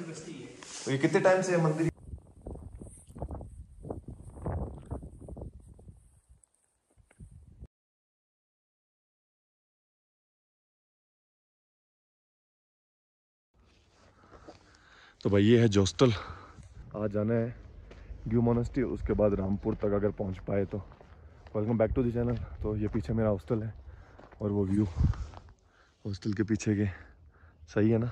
तो ये कितने टाइम से है मंदिर? तो भाई ये है जोस्टल। आज जाना है ग्यू मोनेस्ट्री, उसके बाद रामपुर तक अगर पहुंच पाए तो। Welcome back to the channel. तो ये पीछे मेरा हॉस्टल है और वो व्यू हॉस्टल के पीछे के, सही है ना।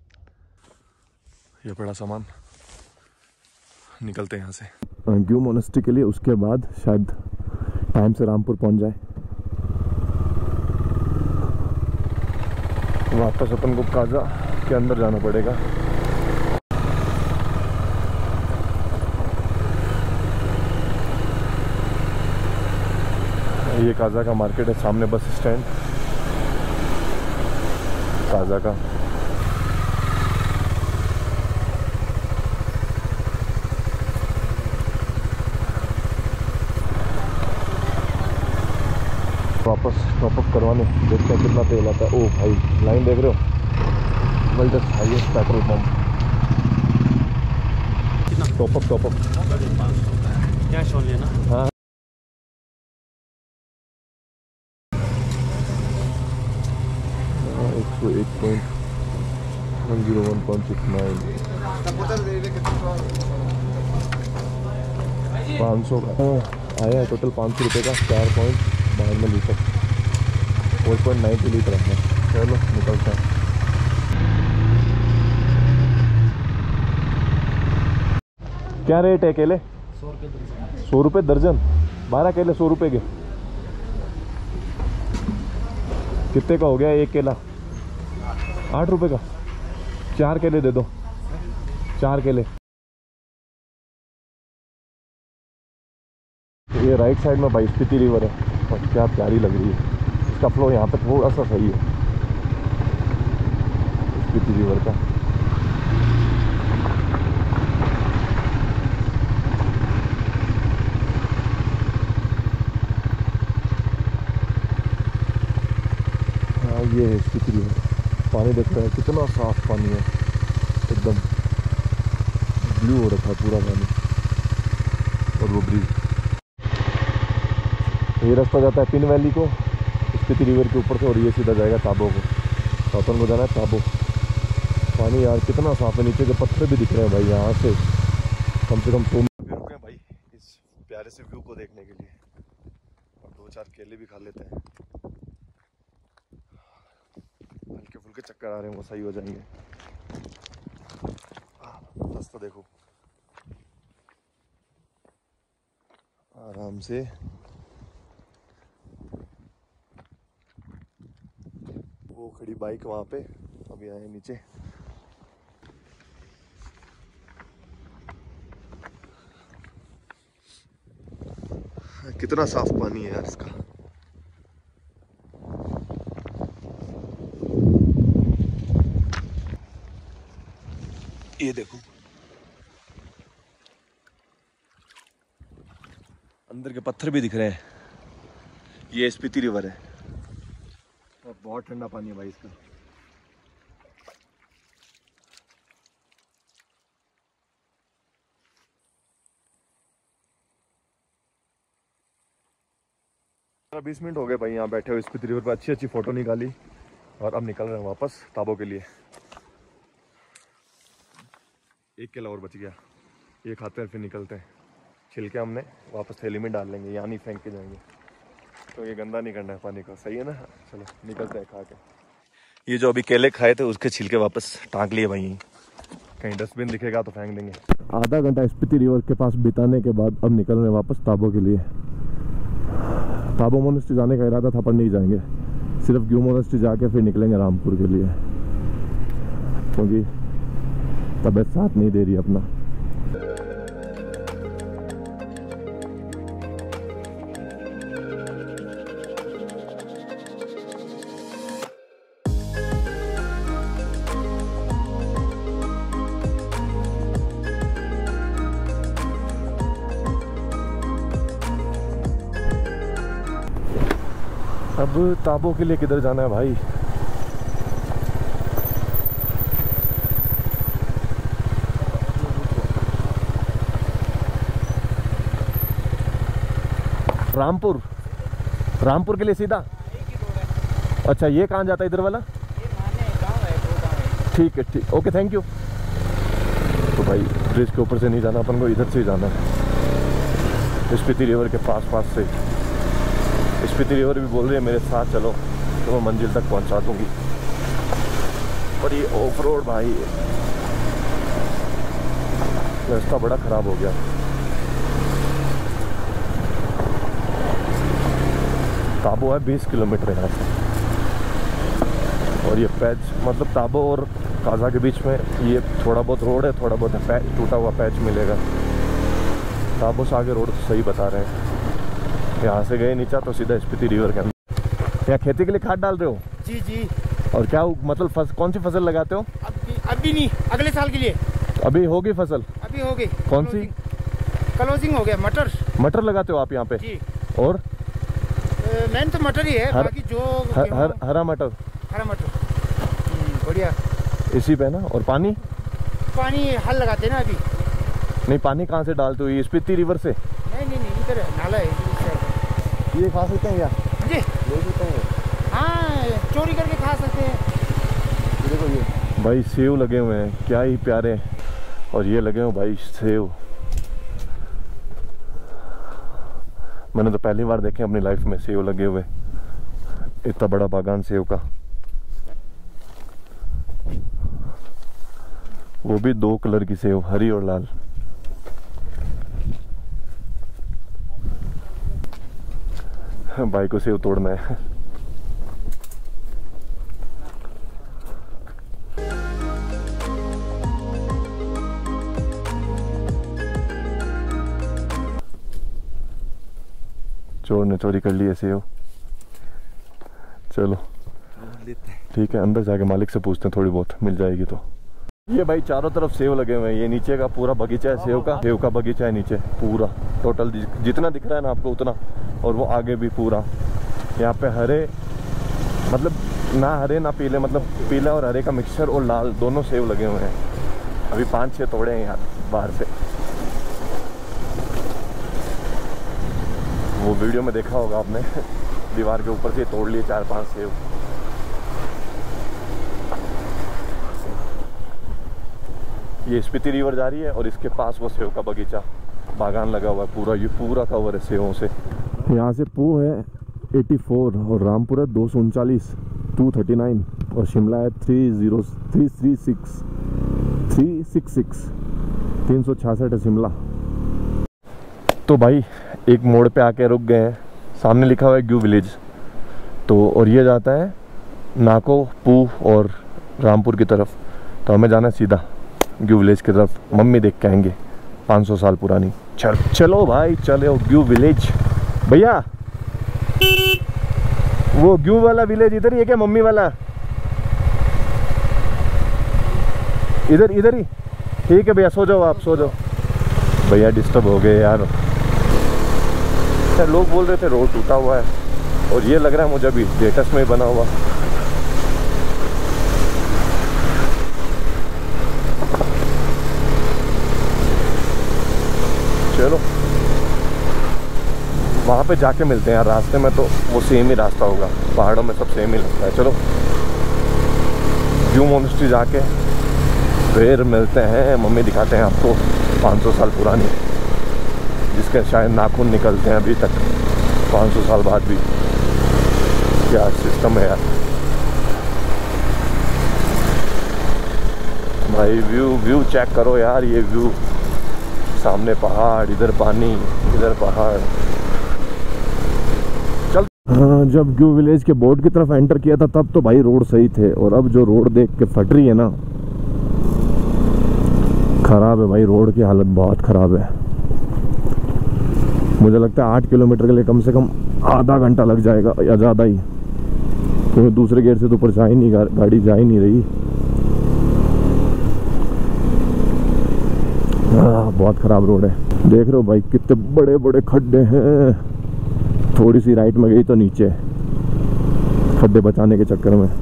ये पड़ा सामान, निकलते हैं यहाँ से ग्यू मोनेस्ट्री के लिए। उसके बाद शायद टाइम से रामपुर पहुंच जाए। वापस अपन को काजा के अंदर जाना पड़ेगा। ये काजा का मार्केट है, सामने बस स्टैंड काजा का। वापस टॉपअप करवाने, देखते हैं कितना तेल आता है। ओ भाई लाइन देख रहे हो, world's highest petrol pump. Top up cash on लेना। हाँ 101.69 500 का आया है टोटल। 500 रुपये का 4.92 लीटर, 4.90 लीटर है। चलो निकलते हैं। क्या रेट है केले? 100 रुपये दर्जन। 12 केले 100 रुपये के। कितने का हो गया एक केला? 8 रुपये का। 4 केले दे दो, 4 केले। ये राइट साइड में भाई स्पीति रिवर है और क्या प्यारी लग रही है। इसका फ्लो यहाँ पे थोड़ा सा सही है स्पीति रिवर का। हाँ ये है स्पीति रिवर। पानी देख रहे हैं कितना साफ पानी है, एकदम ब्लू हो रखा है पूरा पानी। और वो ब्रिज, ये रास्ता जाता है पिन वैली को स्पीति रिवर के ऊपर से, और ये सीधा जाएगा ताबो को। तो अपन को जाना है ताबो। पानी यार कितना साफ है, नीचे के पत्थर भी दिख रहे हैं भाई। यहाँ से कम से कम 2 मिनट रुके हैं भाई इस प्यारे से व्यू को देखने के लिए, और 2-4 केले भी खा लेते हैं। हल्के फुल्के चक्कर आ रहे हैं, वो सही हो जाएंगे। रास्ता देखो आराम से। वो खड़ी बाइक वहां पे, अभी आए नीचे। कितना साफ पानी है यार इसका। ये देखो अंदर के पत्थर भी दिख रहे हैं। ये स्पीति रिवर है और बहुत ठंडा पानी है भाई इसका। और 20 मिनट हो गए भाई यहाँ बैठे हुए स्पीति रिवर पर। अच्छी अच्छी फोटो निकाली और अब निकल रहे हैं वापस ताबो के लिए। एक केला और बच गया, ये खाते हैं फिर निकलते हैं। छिलके हमने वापस थैली में डाल लेंगे, यहाँ नहीं फेंक के जाएंगे। तो ये गंदा नहीं करना है पानी का, सही है ना। चलो निकलते हैं खा के। ये जो अभी केले खाए थे उसके छिलके वापस टांग लिए भाई। कहीं डस्टबिन दिखेगा तो फेंक देंगे। आधा घंटा स्पीति रिवर के पास बिताने के बाद अब निकल रहे हैं वापस ताबो के लिए। ताबो मोनेस्ट्री जाने का इरादा था पर नहीं जाएंगे, सिर्फ ग्यू मोनेस्ट्री जाके फिर निकलेंगे रामपुर के लिए, क्योंकि तबीयत साथ नहीं दे रही अपना। अब ताबो के लिए किधर जाना है भाई? रामपुर, रामपुर के लिए सीधा। अच्छा ये कहाँ जाता है इधर वाला? ठीक है ठीक, ओके थैंक यू। तो भाई ब्रिज के ऊपर से नहीं जाना, अपन को इधर से ही जाना है, स्पीति रिवर के पास से। स्पीति रिवर भी बोल रही है मेरे साथ चलो, तो मैं मंजिल तक पहुंचा दूंगी। पर ये ऑफ रोड भाई, रास्ता बड़ा खराब हो गया। ताबो है 20 किलोमीटर यहाँ से, और ये पैच मतलब ताबो और काजा के बीच में ये थोड़ा बहुत रोड है, थोड़ा बहुत पैच, टूटा हुआ पैच मिलेगा। ताबो से आगे रोड सही बता रहे हैं। यहाँ से गए नीचा तो सीधा स्पीति रिवर के अंदर। यहाँ खेती के लिए खाद डाल रहे हो? जी जी। और क्या मतलब कौन सी फसल लगाते हो? अभी नहीं, अगले साल के लिए। अभी होगी फसल? अभी हो गई। कौन सी? क्लोजिंग हो गया। मटर। मटर लगाते हो आप यहाँ पे? जी। और मेन तो मटर ही है, बाकी जो हरा मटर। हरा मटर बढ़िया। इसी पे ना। और पानी हल लगाते हैं ना अभी। नहीं, पानी कहाँ से डालते हो? ये स्पीति रिवर से? नहीं इधर नाला है। ये खा सकते हैं क्या? जी ले सकते हैं। हाँ, चोरी करके खा सकते हैं। देखो ये भाई सेव लगे हुए हैं, क्या ही प्यारे। और ये लगे हुए भाई सेव, मैंने तो पहली बार देखे अपनी लाइफ में सेव लगे हुए, इतना बड़ा बागान सेव का। वो भी 2 कलर की सेव, हरी और लाल। भाई को सेव तोड़ना है। चोर ने चोरी कर ली है सेव। चलो ठीक है, अंदर जाके मालिक से पूछते हैं, थोड़ी बहुत मिल जाएगी तो। ये भाई चारों तरफ सेव लगे हुए हैं। ये नीचे का पूरा बगीचा है सेव का बगीचा है नीचे पूरा, टोटल जितना दिख रहा है ना आपको उतना। और वो आगे भी पूरा। यहाँ पे हरे मतलब ना हरे ना पीले, मतलब पीला और हरे का मिक्सचर और लाल दोनों सेव लगे हुए हैं। अभी 5-6 तोड़े हैं यहाँ बाहर से। वो वीडियो में देखा होगा आपने, दीवार के ऊपर से तोड़ लिए 4-5 सेव। ये स्पीति रिवर जा रही है और इसके पास वो सेव का बगीचा बागान लगा हुआ है पूरा। ये पूरा कवर है सेवों से। यहाँ से पू है 84 और रामपुर है 239 239 और शिमला है 366 है शिमला। तो भाई एक मोड़ पे आके रुक गए हैं, सामने लिखा हुआ है ग्यू विलेज। तो और ये जाता है नाको, पू और रामपुर की तरफ। तो हमें जाना है सीधा ग्यू विलेज की तरफ। मम्मी देख के आएंगे, 500 साल पुरानी। चलो भाई चलो ग्यू विलेज। भैया वो ग्यू वाला विलेज इधर ही है क्या? मम्मी वाला इधर ही? ठीक है भैया, सो जाओ आप, सो जाओ। भैया डिस्टर्ब हो गए यार। लोग बोल रहे थे रोड टूटा हुआ है, और ये लग रहा है मुझे अभी लेटेस्ट में बना हुआ। चलो वहाँ पे जाके मिलते हैं यार। रास्ते में तो वो सेम ही रास्ता होगा, पहाड़ों में सब सेम ही लगता है। चलो ग्यू मोनेस्ट्री जाके फिर मिलते हैं। मम्मी दिखाते हैं आपको 500 साल पुरानी, जिसके शायद नाखून निकलते हैं अभी तक 500 साल बाद भी। क्या सिस्टम है यार भाई। व्यू चेक करो यार, ये व्यू, सामने पहाड़, इधर पानी, इधर पहाड़। चल जब ग्यू विलेज के बोर्ड की तरफ एंटर किया था तब तो भाई रोड सही थे, और अब जो रोड देख के फट रही है ना, खराब है भाई। रोड की हालत बहुत खराब है। मुझे लगता है 8 किलोमीटर के लिए कम से कम आधा घंटा लग जाएगा या ज़्यादा ही, क्योंकि दूसरे गेट से तो ऊपर जा ही नहीं, गाड़ी जा ही नहीं रही। बहुत ख़राब रोड है। देख रहे हो भाई कितने बड़े बड़े खड्डे हैं। थोड़ी सी राइट में गई तो नीचे, खड्डे बचाने के चक्कर में।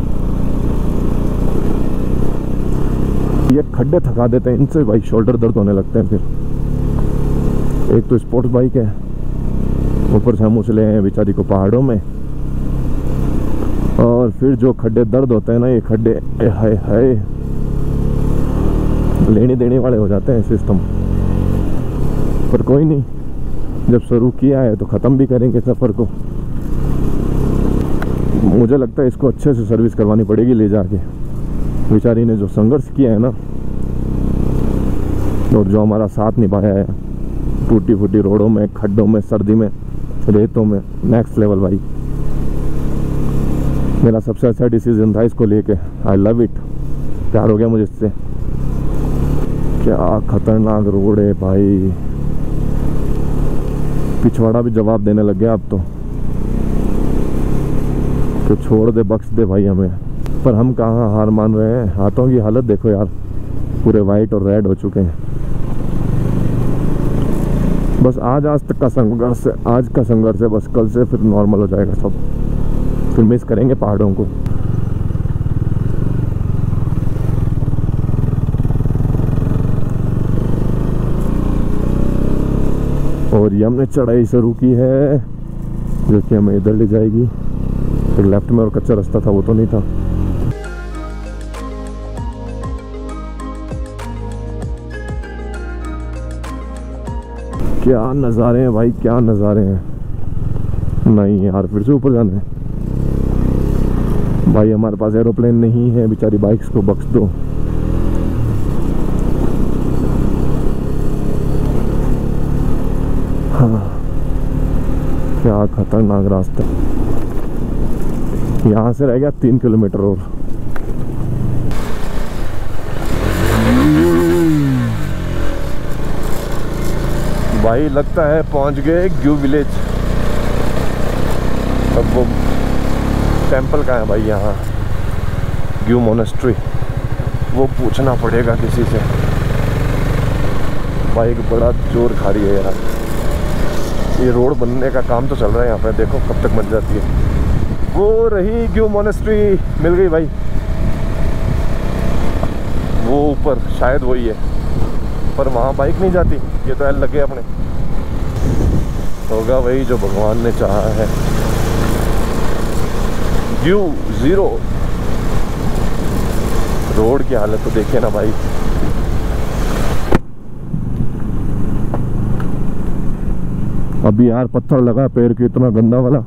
ये खड्डे थका देते हैं, इनसे भाई शोल्डर दर्द होने लगते हैं। फिर एक तो स्पोर्ट्स बाइक है, ऊपर से हम उछले हैं बेचारी को पहाड़ों में, और फिर जो खड्डे दर्द होते हैं ना, ये खड्डे हाय हाय लेने देने वाले हो जाते हैं सिस्टम। पर कोई नहीं, जब शुरू किया है तो ख़त्म भी करेंगे सफ़र को। मुझे लगता है इसको अच्छे से सर्विस करवानी पड़ेगी ले जाके। बेचारी ने जो संघर्ष किया है ना, और जो हमारा साथ निभाया है टूटी फूटी रोडों में, खड्डों में, सर्दी में, रेतों में, नेक्स्ट लेवल भाई। मेरा सबसे अच्छा डिसीजन था इसको लेके। आई लव इट, प्यार हो गया मुझे इससे। क्या खतरनाक रोड है भाई, पिछवाड़ा भी जवाब देने लग गया अब तो छोड़ दे, बख्श दे भाई हमें। पर हम कहाँ हार मान रहे हैं। हाथों की हालत देखो यार, पूरे वाइट और रेड हो चुके हैं। बस आज तक का संघर्ष है, आज का संघर्ष है, बस कल से फिर नॉर्मल हो जाएगा सब। फिर मिस करेंगे पहाड़ों को। और ये हमने चढ़ाई शुरू की है जो कि हमें इधर ले जाएगी। एक लेफ्ट में और कच्चा रास्ता था, वो तो नहीं था। क्या नज़ारे हैं भाई, क्या नज़ारे हैं। नहीं यार, फिर से ऊपर जाना है भाई। हमारे पास एरोप्लेन नहीं है, बेचारी बाइक्स को बख्श दो। हाँ, क्या खतरनाक रास्ता। यहाँ से रह गया 3 किलोमीटर और। भाई लगता है पहुंच गए ग्यू विलेज। अब वो टेंपल कहाँ है भाई, यहाँ ग्यू मोनेस्ट्री, वो पूछना पड़ेगा किसी से। बाइक बड़ा जोर खा रही है यार। ये रोड बनने का काम तो चल रहा है यहाँ पे, देखो कब तक बन जाती है। वो रही ग्यू मोनेस्ट्री, मिल गई भाई। वो ऊपर शायद वही है, पर वहाँ बाइक नहीं जाती। ये तो एल लगे अपने, होगा वही जो भगवान ने चाहा है। ग्यू 0 रोड की हालत तो देखिए ना भाई। अभी यार पत्थर लगा पैर के, इतना गंदा वाला।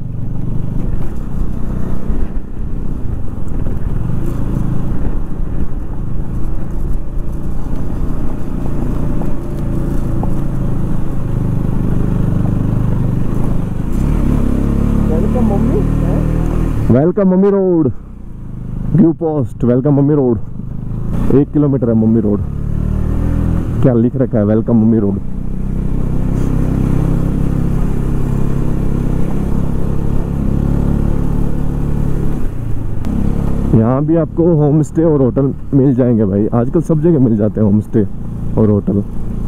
Welcome mummy road, view post, welcome mummy road. 1 kilometre है मम्मी रोड। क्या लिख रखा है, वेलकम मम्मी रोड। यहाँ भी आपको होम स्टे और होटल मिल जाएंगे भाई। आजकल सब जगह मिल जाते हैं होम स्टे और होटल।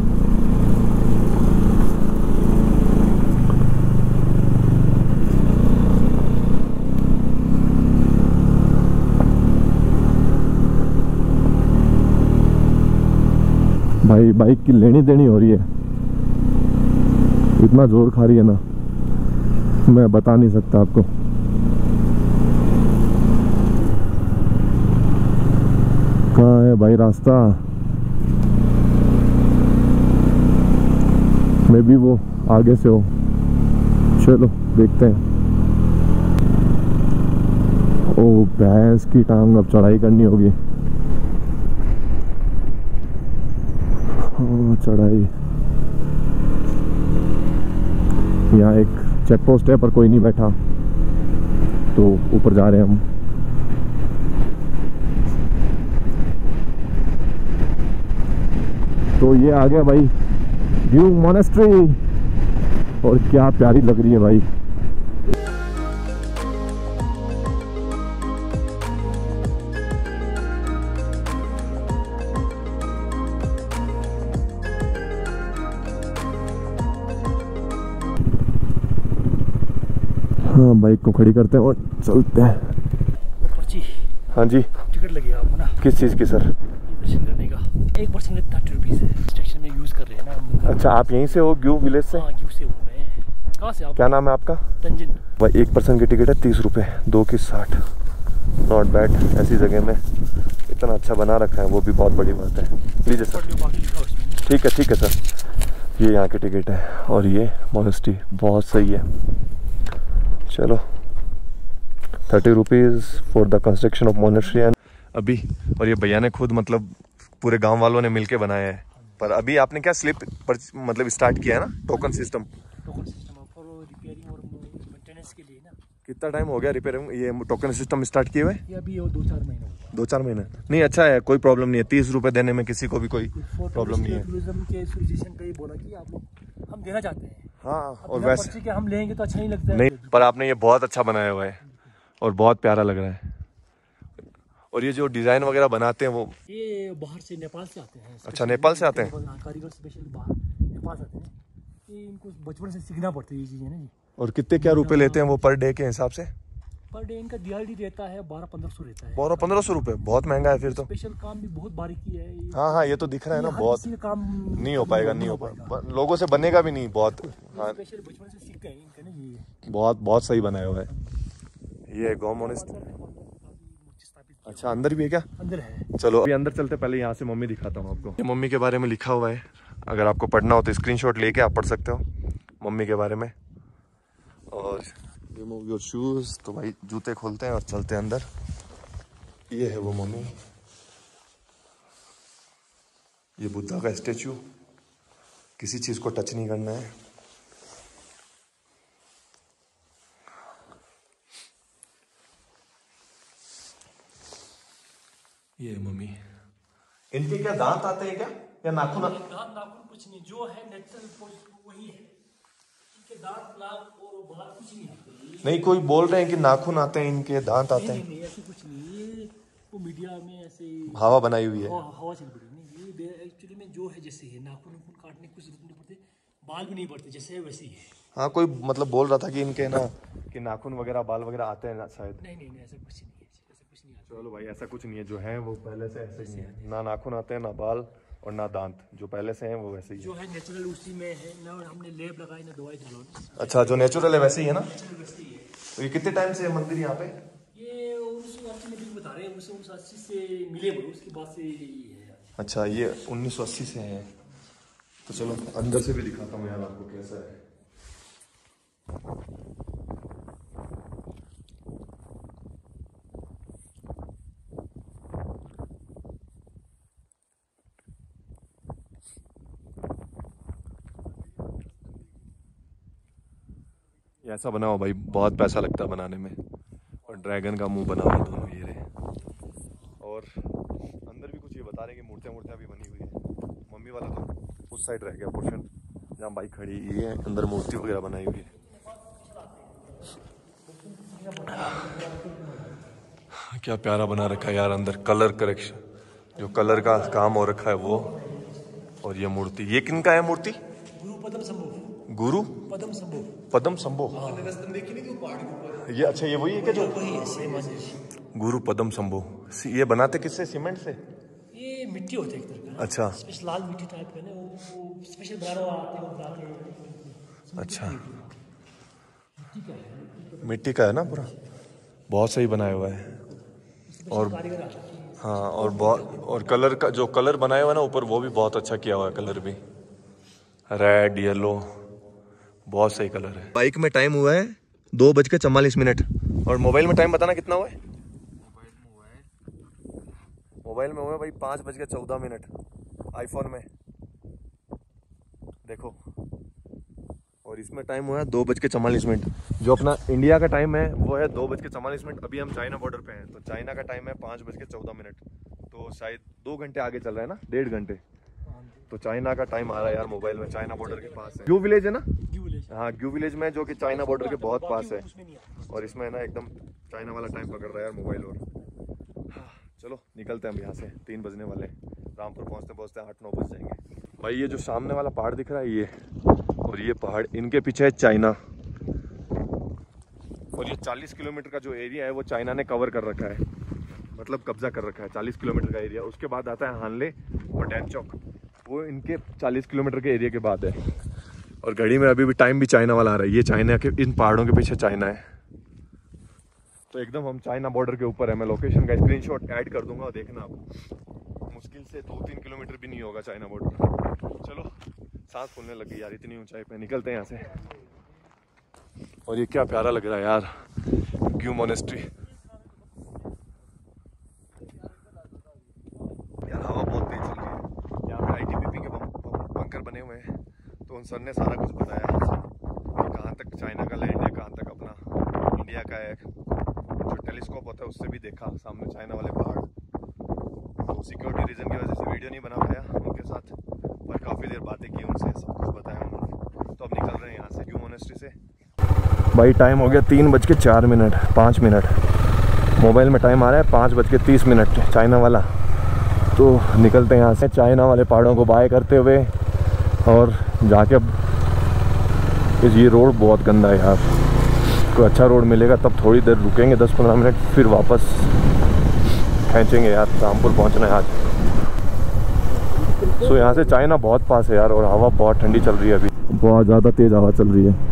भाई बाइक की लेनी देनी हो रही है, इतना जोर खा रही है ना, मैं बता नहीं सकता आपको। कहाँ है भाई रास्ता? मे भी वो आगे से हो। चलो देखते हैं। ओ भैंस की टांग, अब चढ़ाई करनी होगी। चढ़ाई। यहाँ एक चेक पोस्ट है पर कोई नहीं बैठा, तो ऊपर जा रहे हैं हम। तो ये आ गया भाई ग्यू मोनेस्ट्री, और क्या प्यारी लग रही है भाई। हाँ, बाइक को खड़ी करते हैं और चलते हैं। पर्ची, हाँ जी, टिकट लगी आपको ना? किस चीज़ की सर? दर्शन करने का। एक पर्सन का 30 रुपीज़ है। स्टेशन में यूज़ कर रहे हैं ना हम। अच्छा, आप यहीं से हो ग्यू विलेज से? हाँ, ग्यू से हूँ मैं। कहाँ से आप? क्या नाम है आपका? तंजिन। भाई 1 पर्सन की टिकट है 30 रुपये, 2 की 60। Not bad. ऐसी जगह में इतना अच्छा बना रखा है, वो भी बहुत बड़ी बात है। लीजिए सर। ठीक है सर। ये यहाँ की टिकट है और ये मोनेस्ट्री बहुत सही है। चलो 30 rupees for the construction of monastery. अभी और ये भैया ने खुद मतलब पूरे गांव वालों ने मिलके बनाया है। पर अभी आपने क्या स्लिप पर मतलब स्टार्ट किया है ना, टोकन सिस्टम फॉर रिपेयरिंग और मेंटेनेंस के लिए ना। कितना टाइम हो गया रिपेयरिंग ये टोकन सिस्टम स्टार्ट किए हुए? ये अभी 2-4 महीने हो गए। 2-4 महीने नहीं, अच्छा है, कोई प्रॉब्लम नहीं है। 30 रुपये देने में किसी को भी कोई प्रॉब्लम नहीं है। टूरिज्म के एसोसिएशन का ये बोला कि आप लोग हम देना चाहते हैं। हाँ, और बिना वैसे पर्ची के हम लेंगे तो अच्छा नहीं लगता है। नहीं, पर आपने ये बहुत अच्छा बनाया हुआ है और बहुत प्यारा लग रहा है। और ये जो डिजाइन वगैरह बनाते हैं वो ये बाहर से नेपाल से आते हैं। अच्छा, नेपाल से आते हैं? कारीगर स्पेशल बाहर नेपाल से आते हैं। ये इनको बचपन से सीखना पड़ता है ये चीज़ें ना जी। और कितने क्या रुपए लेते हैं वो पर डे के हिसाब से? पर डे इनका दिहाड़ी रहता है 1200-1500 रहता है। 1200-1500 रुपये बहुत महंगा है फिर तो। स्पेशल काम भी बहुत बारीकी है ये। हाँ, ये तो दिख रहा है ना, हर बहुत किसी का काम नहीं हो पाएगा, नहीं हो पाएगा, लोगों से बनेगा भी नहीं। बहुत हाँ, स्पेशल बचपन से सीख गए इनका ना ये। बहुत सही बनाया हुआ है ये गौ मोनेस्ट्री। अच्छा, अंदर भी है क्या? अंदर है। चलो अभी अंदर चलते, पहले यहाँ से मम्मी दिखाता हूँ आपको। ये मम्मी के बारे में लिखा हुआ है, अगर आपको पढ़ना हो तो स्क्रीनशॉट लेके आप पढ़ सकते हो मम्मी के बारे में। और रिमूव योर शूज, तो भाई जूते खोलते हैं और चलते हैं अंदर। ये है वो मम्मी, ये बुद्धा का स्टेचू, किसी चीज को टच नहीं करना है। ये मम्मी, इनके क्या दांत आते हैं क्या या नाखून? दांत नाखून कुछ नहीं, जो है नेचुरल वही है। इनके दांत नाक और बाल कुछ नहीं आते। नहीं, कोई बोल रहे हैं कि नाखून आते हैं, इनके दांत आते हैं। नहीं, ऐसे कुछ नहीं। ये वो मीडिया में ऐसे हवा बनाई हुई है। हवा चल पड़ी नहीं। ये एक्चुअली में जो है जैसे है, नाखून काटने की कुछ जरूरत नहीं पड़ती, बाल भी नहीं पड़ते, जैसे है वैसे ही है। हाँ, कोई मतलब बोल रहा था कि इनके ना कि नाखून वगैरह बाल वगैरह आते हैं ना शायद। नहीं, ऐसा कुछ नहीं है, ऐसा कुछ नहीं आता। चलो भाई, ऐसा कुछ नहीं है, जो है वो पहले से ऐसे ही है। ना नाखून आते हैं, ना बाल और ना दांत, जो पहले से हैं वो वैसे ही जो है। है नेचुरल उसी में है ना, हमने लेप लगाई ना दवाई डालो। अच्छा, जो नेचुरल है वैसे ही है ना। नेचुरल वैसे ही है। तो ये कितने टाइम से है मंदिर यहाँ पे? ये 1980 में भी बता रहे हैं, 1980 से मिले हुए, उसके बाद से ये है। अच्छा, ये 1980 से है। तो चलो अंदर से भी दिखाता हूँ यार आपको कैसा है। ये ऐसा बना हुआ भाई, बहुत पैसा लगता है बनाने में। और ड्रैगन का मुंह बना हुआ दोनों ये रहे। और अंदर भी कुछ ये बता रहे कि मूर्तियाँ भी बनी हुई है। मम्मी वाला तो उस साइड रह गया पोर्शन जहाँ बाइक खड़ी, ये अंदर मूर्ति वगैरह बनाई हुई है। क्या प्यारा बना रखा है यार अंदर, कलर करेक्शन, जो कलर का काम हो रखा है वो। और ये मूर्ति, ये किनका है मूर्ति? गुरु पद्म संभव। गुरु पद्म संभव। पद्म संभो। ये अच्छा, ये वही है क्या जो वही है, सेम है। गुरु पद्म संभो। ये बनाते किससे? सीमेंट से? ये मिट्टी होती है एक तरह का। अच्छा, स्पेशल लाल मिट्टी टाइप का ना, वो स्पेशल बनाना आते हैं, वो बनाते हैं। अच्छा, मिट्टी का है। मिट्टी का है ना पूरा, बहुत सही बनाया हुआ है। और कारीगर आते हैं। हाँ, और बहुत, और कलर का जो कलर बनाया हुआ है ना ऊपर, वो भी बहुत अच्छा किया हुआ है। कलर भी रेड, येलो, बहुत सही कलर है। बाइक में टाइम हुआ है 2:44। और मोबाइल में टाइम बताना कितना हुआ है? मोबाइल में हुआ है भाई 5:14 आईफोन में, देखो। और इसमें टाइम हुआ है 2:44। जो अपना इंडिया का टाइम है वो है 2:44। अभी हम चाइना बॉर्डर पे हैं, तो चाइना का टाइम है 5:14। तो शायद 2 घंटे आगे चल रहा है ना, 1.5 घंटे। तो चाइना का टाइम आ रहा है यार मोबाइल में, चाइना बॉर्डर के पास है। ग्यू विलेज है ना? ग्यू विलेज। हाँ, ग्यू विलेज में, जो कि चाइना बॉर्डर के बहुत पास है। उसमें नहीं आता। और इसमें ना एकदम चाइना वाला टाइम पकड़ रहा है यार मोबाइल। और हाँ, चलो निकलते हैं हम यहाँ से, 3 बजने वाले। रामपुर पहुँचते पहुँचते 8-9 बज जाएंगे। भाई ये जो सामने वाला पहाड़ दिख रहा है ये, और ये पहाड़, इनके पीछे है चाइना। और ये 40 किलोमीटर का जो एरिया है वो चाइना ने कवर कर रखा है, मतलब कब्जा कर रखा है 40 किलोमीटर का एरिया। उसके बाद आता है हानले और डैनचौक, वो इनके 40 किलोमीटर के एरिया के बाद है। और घड़ी में अभी भी टाइम भी चाइना वाला आ रहा है। ये चाइना के इन पहाड़ों के पीछे चाइना है। तो एकदम हम चाइना बॉर्डर के ऊपर है। मैं लोकेशन का स्क्रीनशॉट ऐड कर दूंगा, देखना आप। मुश्किल से 2-3 किलोमीटर भी नहीं होगा चाइना बॉर्डर। चलो सांस फूलने लगी यार, इतनी ऊंचाई पे निकलते हैं यहाँ से। और ये क्या प्यारा लग रहा है यार, ग्यू मोनेस्ट्री। यार हवा बहुत तेज चल रही है। यहाँ पे ITBP के बंकर बने हुए हैं। तो उन सर ने सारा कुछ बताया कि कहाँ तक चाइना का लैंड है, कहाँ तक अपना इंडिया का है। जो टेलीस्कोप होता है उससे भी देखा सामने चाइना वाले पहाड़। तो सिक्योरिटी रीज़न की वजह से वीडियो नहीं बना पाया उनके साथ, पर काफ़ी देर बातें की उनसे, सब कुछ बताया उन्होंने। तो अब निकल रहे हैं यहाँ से ग्यू मोनेस्ट्री से। भाई टाइम हो गया 3:04, 5 मिनट। मोबाइल में टाइम आ रहा है 5:30 चाइना वाला। तो निकलते हैं यहाँ से चाइना वाले पहाड़ों को बाय करते हुए। और जाके अब ये रोड बहुत गंदा है यार, कोई अच्छा रोड मिलेगा तब थोड़ी देर रुकेंगे 10-15 मिनट, फिर वापस खींचेंगे यार। रामपुर पहुँचना है आज। सो यहाँ से चाइना बहुत पास है यार, और हवा बहुत ठंडी चल रही है अभी, बहुत ज़्यादा तेज़ हवा चल रही है।